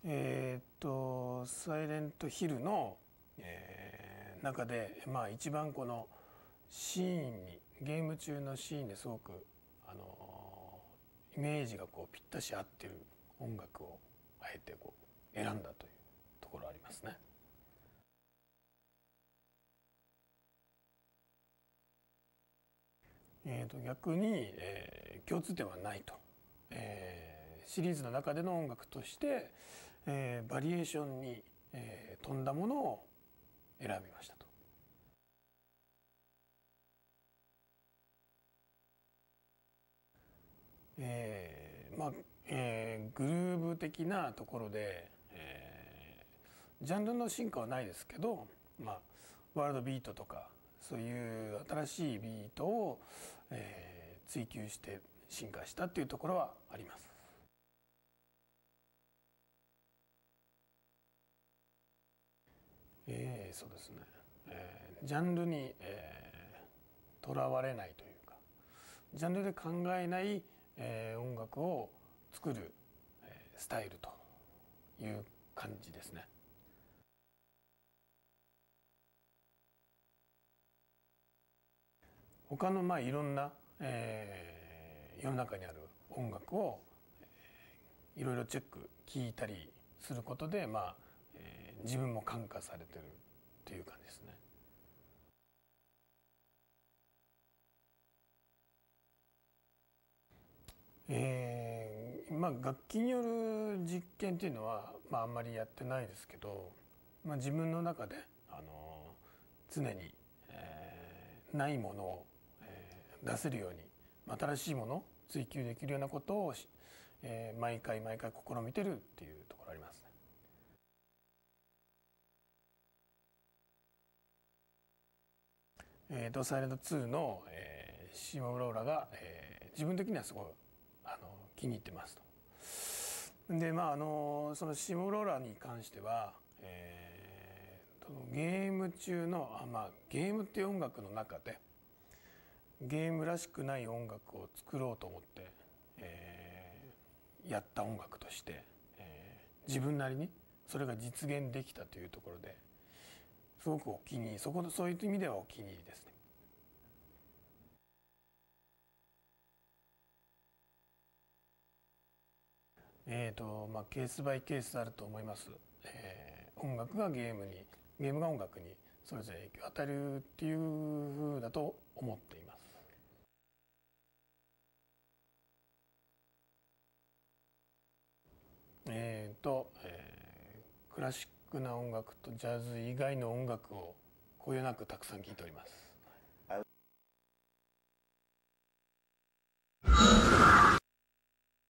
サイレントヒルの、中で、一番このシーンにゲーム中のシーンですごく、イメージがこうぴったし合ってる音楽をあえてこう選んだというところありますね。逆に、共通点はないと、シリーズの中での音楽として、バリエーションに、富んだものを選びましたと。グルーヴ的なところで、ジャンルの進化はないですけど、ワールドビートとかそういう新しいビートを、追求して進化したっていうところはあります。そうですね、ジャンルにとらわれないというか、ジャンルで考えない、音楽を作る、スタイルという感じですね。他のいろんな、世の中にある音楽を、いろいろチェック聞いたりすることで、自分も感化されてるっていう感じですね。楽器による実験っていうのは、あんまりやってないですけど、自分の中で、常に、ないものを、出せるように新しいものを追求できるようなことを毎回毎回試みてるっていうところありますね。サイレント2の、シモローラが、自分的にはすごい気に入ってますと。でそのシモローラに関しては、ゲーム中のゲームっていう音楽の中でゲームらしくない音楽を作ろうと思って、やった音楽として、自分なりにそれが実現できたというところですごくお気に入り、そういう意味ではお気に入りですね。ケースバイケースあると思います。音楽がゲームに、ゲームが音楽にそれぞれ影響を与えるっていうふうだと思っています。クラシックな音楽とジャズ以外の音楽をこよなくたくさん聴いております。